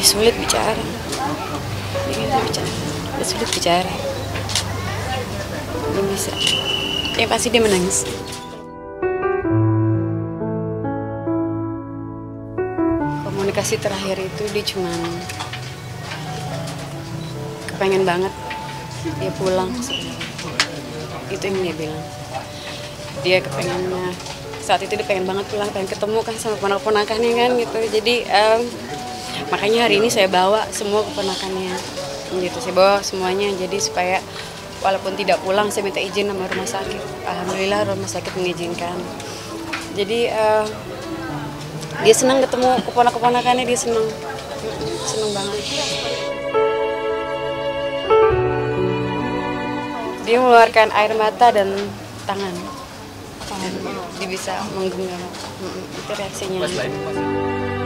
sulit bicara. Dia sulit bicara. Belum bisa. Yang pasti dia menangis. Komunikasi terakhir itu dia cuman kepengen banget dia pulang sebenarnya. Itu yang dia bilang. Dia kepengennya saat itu dia pengen banget pulang, pengen ketemu kan sama ponak-ponakannya kan gitu. Jadi makanya hari ini saya bawa semua keponakannya gitu. Saya bawa semuanya jadi supaya walaupun tidak pulang saya minta izin sama rumah sakit. Alhamdulillah rumah sakit mengizinkan. Jadi dia senang ketemu keponak-keponakannya, dia senang banget. Dia mengeluarkan air mata dan tangan. Dia bisa menggenggam. Itu reaksinya.